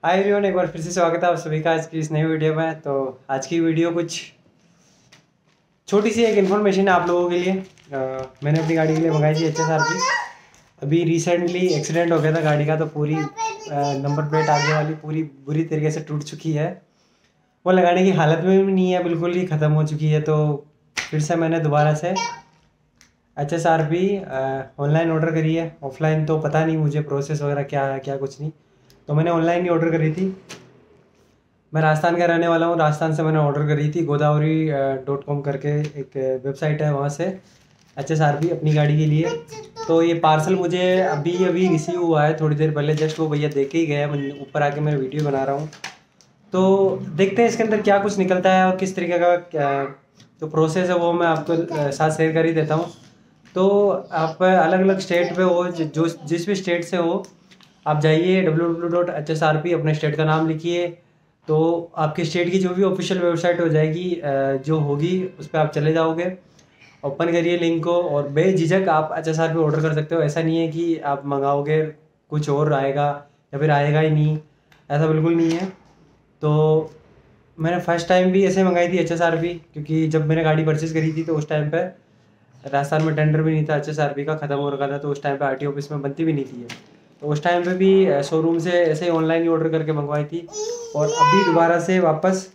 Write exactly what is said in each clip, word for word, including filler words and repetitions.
Hi everyone, एक बार फिर से स्वागत है आप सभी का आज की इस नई वीडियो में। तो आज की वीडियो कुछ छोटी सी एक इन्फॉर्मेशन है आप लोगों के लिए। आ, मैंने अपनी गाड़ी के लिए मंगाई थी एच एस आर की। अभी रिसेंटली एक्सीडेंट हो गया था गाड़ी का, तो पूरी नंबर प्लेट आगे वाली पूरी बुरी तरीके से टूट चुकी है। वो लगाने की हालत में भी नहीं है, बिल्कुल ही ख़त्म हो चुकी है। तो फिर से मैंने दोबारा से H S R P online order करी है। ऑफलाइन तो पता नहीं मुझे प्रोसेस वगैरह क्या है क्या कुछ नहीं, तो मैंने ऑनलाइन ही ऑर्डर करी थी। मैं राजस्थान का रहने वाला हूँ, राजस्थान से मैंने ऑर्डर करी थी। गोदावरी डॉट कॉम करके एक वेबसाइट है, वहाँ से एच एस आर पी अपनी गाड़ी के लिए। तो ये पार्सल मुझे अभी अभी रिसीव हुआ है, थोड़ी देर पहले जस्ट वो भैया देके ही गया। मैं ऊपर आके मैं वीडियो बना रहा हूँ, तो देखते हैं इसके अंदर क्या कुछ निकलता है और किस तरीके का क्या जो प्रोसेस है वो मैं आपको साथ शेयर कर ही देता हूँ। तो आप अलग अलग स्टेट पे हो, जो जिस भी स्टेट से हो आप जाइए W W W dot H S R P, अपने स्टेट का नाम लिखिए। तो आपके स्टेट की जो भी ऑफिशियल वेबसाइट हो जाएगी, जो होगी उस पर आप चले जाओगे, ओपन करिए लिंक को और बेझिझक आप H S R P order कर सकते हो। ऐसा नहीं है कि आप मंगाओगे कुछ और आएगा या फिर आएगा ही नहीं, ऐसा बिल्कुल नहीं है। तो मैंने फर्स्ट टाइम भी ऐसे मंगाई थी एच एस आर पी, क्योंकि जब मैंने गाड़ी परचेज़ करी थी तो उस टाइम पर राजस्थान में टेंडर भी नहीं था एच एस आर पी का, ख़त्म हो रखा था। तो उस टाइम पे आर टी ऑफिस में बनती भी नहीं थी। तो उस टाइम पे भी शोरूम से ऐसे ही ऑनलाइन ही ऑर्डर करके मंगवाई थी। और अभी दोबारा से वापस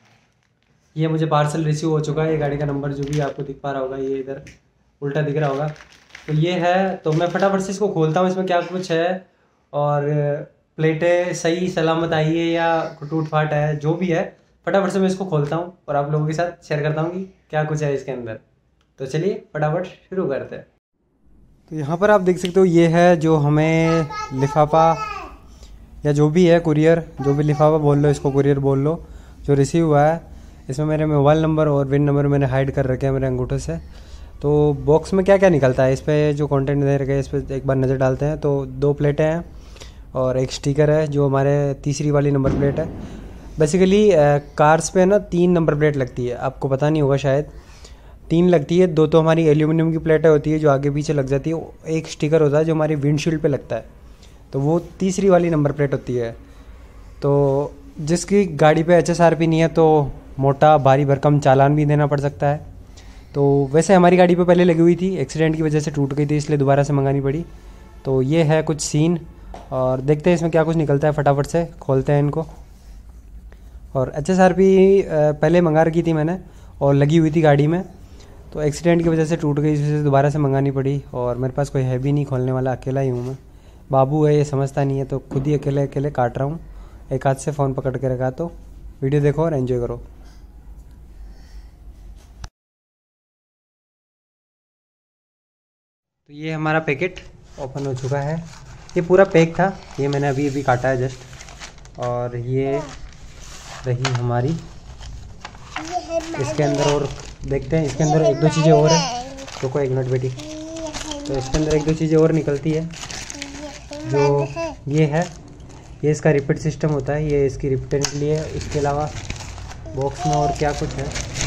ये मुझे पार्सल रिसीव हो चुका है। ये गाड़ी का नंबर जो भी आपको दिख पा रहा होगा, ये इधर उल्टा दिख रहा होगा, तो ये है। तो मैं फटाफट से इसको खोलता हूँ, इसमें क्या कुछ है और प्लेटें सही सलामत आई है या टूट फाट है, जो भी है फटाफट से मैं इसको खोलता हूँ और आप लोगों के साथ शेयर करता हूँ कि क्या कुछ है इसके अंदर। तो चलिए फटाफट शुरू करते हैं। तो यहाँ पर आप देख सकते हो, ये है जो हमें लिफाफा या जो भी है कुरियर, जो भी लिफाफा बोल लो, इसको कुरियर बोल लो, जो रिसीव हुआ है। इसमें मेरे मोबाइल नंबर और विन नंबर मैंने हाइड कर रखे हैं मेरे अंगूठे से। तो बॉक्स में क्या क्या निकलता है, इस पर जो कंटेंट दे रखे हैं इस पर एक बार नज़र डालते हैं। तो दो प्लेटें हैं और एक स्टिकर है जो हमारे तीसरी वाली नंबर प्लेट है। बेसिकली कार्स पे ना तीन नंबर प्लेट लगती है, आपको पता नहीं होगा शायद, तीन लगती है। दो तो हमारी एल्यूमिनियम की प्लेटें होती है जो आगे पीछे लग जाती है, एक स्टिकर होता है जो हमारी विंडशील्ड पे लगता है, तो वो तीसरी वाली नंबर प्लेट होती है। तो जिसकी गाड़ी पे एच एस आर पी नहीं है तो मोटा भारी भरकम चालान भी देना पड़ सकता है। तो वैसे हमारी गाड़ी पे पहले लगी हुई थी, एक्सीडेंट की वजह से टूट गई थी, इसलिए दोबारा से मंगानी पड़ी। तो ये है कुछ सीन और देखते हैं इसमें क्या कुछ निकलता है। फटाफट से खोलते हैं इनको। और एच एस आर पी पहले मंगा रखी थी मैंने और लगी हुई थी गाड़ी में, तो एक्सीडेंट की वजह से टूट गई, इस वजह से दोबारा से मंगानी पड़ी। और मेरे पास कोई है भी नहीं खोलने वाला, अकेला ही हूँ मैं। बाबू है, ये समझता नहीं है, तो खुद ही अकेले अकेले काट रहा हूँ। एक हाथ से फ़ोन पकड़ के रखा। तो वीडियो देखो और एंजॉय करो। तो ये हमारा पैकेट ओपन हो चुका है। ये पूरा पैक था, ये मैंने अभी अभी काटा है जस्ट। और ये रही हमारी, इसके अंदर और देखते हैं, इसके अंदर एक दो चीज़ें और है। रुको एक मिनट बेटी। तो इसके अंदर एक दो चीज़ें और निकलती है, जो ये है, ये इसका रिपीट सिस्टम होता है, ये इसकी रिपीटने के लिए। इसके अलावा बॉक्स में और क्या कुछ है,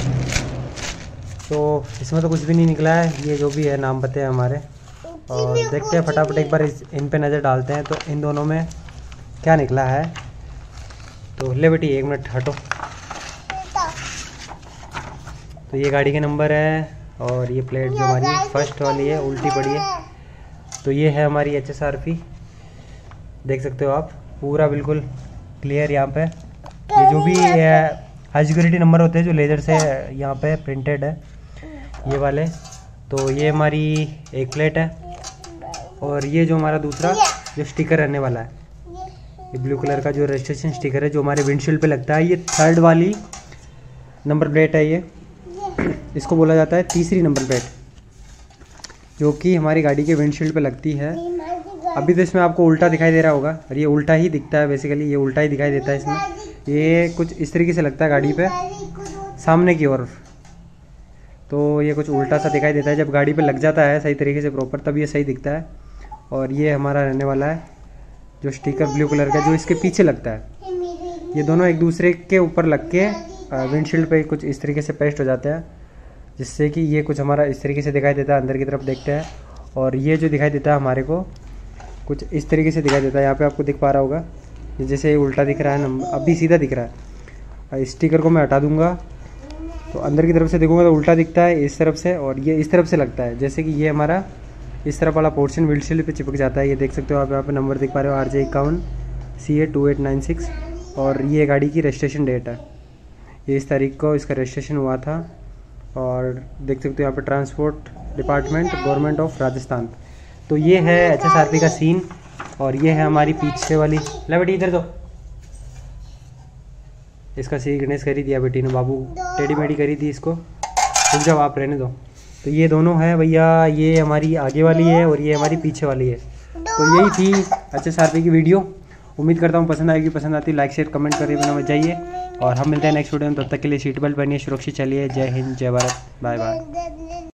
तो इसमें तो कुछ भी नहीं निकला है। ये जो भी है नाम पते हैं हमारे, और देखते हैं फटाफट एक बार इस इन पे नज़र डालते हैं तो इन दोनों में क्या निकला है। तो ले बेटी एक मिनट हटो। तो ये गाड़ी के नंबर है और ये प्लेट जो हमारी फर्स्ट वाली है उल्टी पड़ी है। तो ये है हमारी एच एस आर पी, देख सकते हो आप, पूरा बिल्कुल क्लियर यहाँ पे। ये जो भी हाई सिक्योरिटी नंबर होते हैं जो लेजर से यहाँ पे प्रिंटेड है, ये वाले। तो ये हमारी एक प्लेट है और ये जो हमारा दूसरा जो स्टिकर रहने वाला है, ये ब्लू कलर का जो रजिस्ट्रेशन स्टिकर है जो हमारे विंडशील्ड पे लगता है, ये थर्ड वाली नंबर प्लेट है। ये इसको बोला जाता है तीसरी नंबर प्लेट, जो कि हमारी गाड़ी के विंडशील्ड पे लगती है। अभी तो इसमें आपको उल्टा दिखाई दे रहा होगा, और ये उल्टा ही दिखता है, बेसिकली ये उल्टा ही दिखाई देता है इसमें। ये कुछ इस तरीके से लगता है गाड़ी पे सामने की ओर, तो ये कुछ उल्टा सा दिखाई देता है। जब गाड़ी पे लग जाता है सही तरीके से प्रॉपर, तब ये सही दिखता है। और ये हमारा रहने वाला है जो स्टिकर ब्लू कलर का जो इसके पीछे लगता है। ये दोनों एक दूसरे के ऊपर लग के विंडशील्ड पे कुछ इस तरीके से पेस्ट हो जाते हैं, जिससे कि ये कुछ हमारा इस तरीके से दिखाई देता है। अंदर की तरफ देखते हैं और ये जो दिखाई देता है हमारे को कुछ इस तरीके से दिखाई देता है। यहाँ पे आपको दिख पा रहा होगा, ये जैसे उल्टा दिख रहा है नंबर, अभी सीधा दिख रहा है। स्टिकर को मैं हटा दूंगा तो अंदर की तरफ से देखूंगा तो उल्टा दिखता है इस तरफ से, और ये इस तरफ से लगता है। जैसे कि ये हमारा इस तरफ वाला पोर्शन विंडशील्ड पे चिपक जाता है। ये देख सकते हो आप, यहाँ पे नंबर देख पा रहे हो, आर जे इक्यावन C A two eight nine six, और ये गाड़ी की रजिस्ट्रेशन डेट है। ये इस तारीख को इसका रजिस्ट्रेशन हुआ था। और देख सकते हो यहाँ पे transport department government of Rajasthan. तो ये है एच एस आर पी का सीन, और ये है हमारी पीछे वाली। ला बेटी इधर दो, इसका श्री गणेश करी दिया बेटी ने, बाबू टेढ़ी मेढ़ी करी थी इसको, रुक जाओ आप, रहने दो। तो ये दोनों है भैया, ये हमारी आगे वाली है और ये हमारी पीछे वाली है। तो यही थी एच एस आर पी की वीडियो। उम्मीद करता हूँ पसंद आएगी। पसंद आती लाइक शेयर कमेंट करके बिना मत जाइए, और हम मिलते हैं नेक्स्ट वीडियो में। तब तक के लिए सीट बेल्ट पहनिए, सुरक्षित चलिए। जय हिंद, जय भारत, बाय बाय।